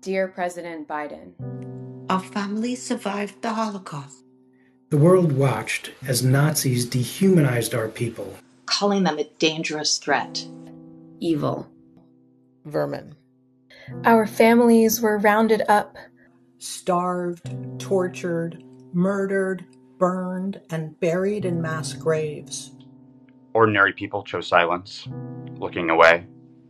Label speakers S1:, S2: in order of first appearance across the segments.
S1: Dear President Biden,
S2: our family survived the Holocaust.
S3: The world watched as Nazis dehumanized our people,
S4: calling them a dangerous threat.
S1: Evil.
S5: Vermin.
S6: Our families were rounded up,
S5: Starved, tortured, murdered, burned, and buried in mass graves.
S7: Ordinary people chose silence, looking away.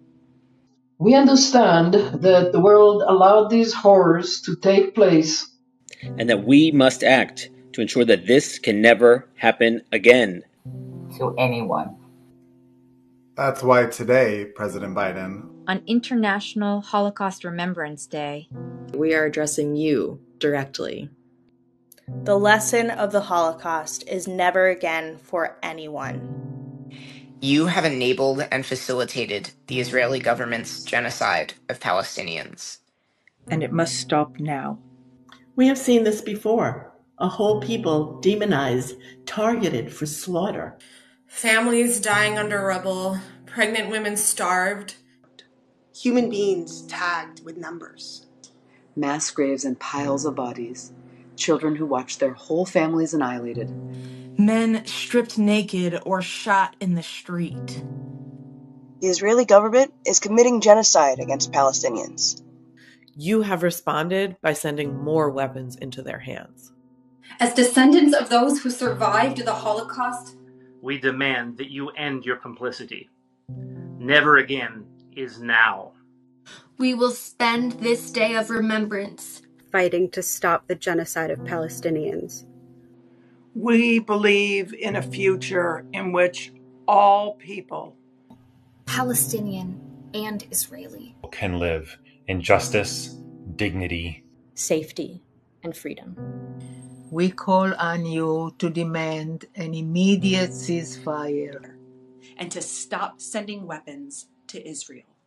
S8: We understand that the world allowed these horrors to take place,
S9: and that we must act to ensure that this can never happen again.
S10: To anyone.
S11: That's why today, President Biden,
S12: on International Holocaust Remembrance Day,
S13: we are addressing you directly.
S14: The lesson of the Holocaust is never again for anyone.
S15: You have enabled and facilitated the Israeli government's genocide of Palestinians.
S16: And it must stop now.
S17: We have seen this before. A whole people demonized, targeted for slaughter.
S18: Families dying under rubble, pregnant women starved.
S19: Human beings tagged with numbers.
S20: Mass graves and piles of bodies. Children who watched their whole families annihilated.
S2: Men stripped naked or shot in the street.
S5: The Israeli government is committing genocide against Palestinians.
S13: You have responded by sending more weapons into their hands.
S3: As descendants of those who survived the Holocaust,
S15: we demand that you end your complicity. Never again is now.
S3: We will spend this day of remembrance
S13: fighting to stop the genocide of Palestinians.
S4: We believe in a future in which all people,
S7: Palestinian and Israeli,
S17: can live in justice, dignity,
S1: safety, and freedom. We call on you to demand an immediate ceasefire
S4: and to stop sending weapons to Israel.